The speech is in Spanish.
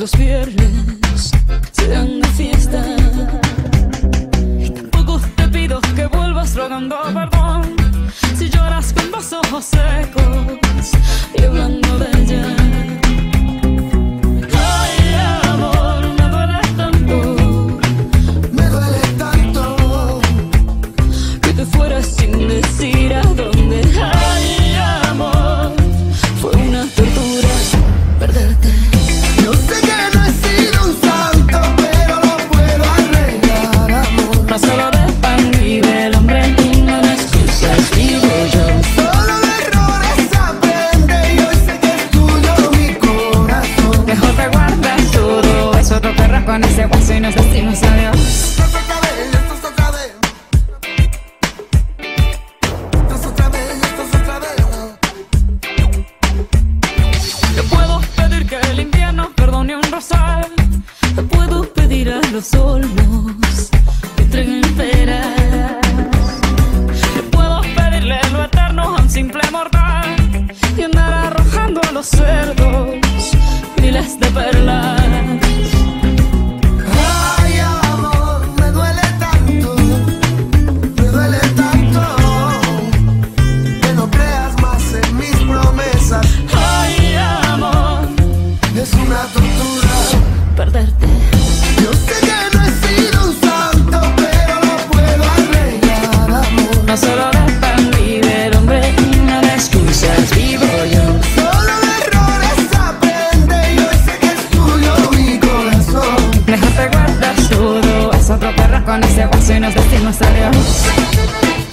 los viernes sean de fiesta. Y tampoco te pido que vuelvas rogando perdón si lloras con los ojos secos y hablando de ella. Ay, amor, me duele tanto que te fueras sin decir a dónde. Ay, amor, fue una tortura perderte. Yo sé que no he sido un santo, pero lo puedo arreglar, amor. No solo de pan vive el hombre y no de excusas vivo yo. Solo de errores aprende y hoy sé que es tuyo mi corazón. Mejor te guardas todo eso, te perras con ese hueso y nos decimos adiós. Esto es otra vez, esto es otra vez. Esto es otra vez, esto es otra vez. Te puedo pedir que el invierno perdone un rosal. Te puedo pedir a los olmos que entreguen peras. Te puedo pedirle lo eterno a un simple mortal y andar arrojando a los cerdos miles de perlas. Ay, amor, me duele tanto que no creas más en mis promesas. Ay, amor, Es una tortura perderte. Yo sé que no he sido un santo, pero lo puedo arreglar, amor. No solo de pan vive el hombre y no de excusas vivo yo. Solo de errores aprende y hoy sé que es tuyo mi corazón. Mejor te guardas todo, es otro perro con ese hueso y nos decimos adiós.